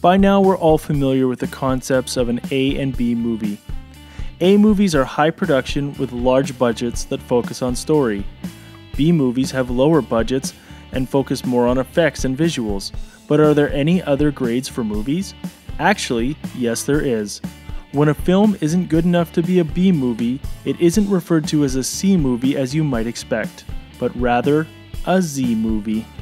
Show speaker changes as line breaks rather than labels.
By now, we're all familiar with the concepts of an A and B movie. A movies are high production with large budgets that focus on story. B movies have lower budgets and focus more on effects and visuals. But are there any other grades for movies? Actually, yes there is. When a film isn't good enough to be a B movie, it isn't referred to as a C movie as you might expect, but rather a Z movie.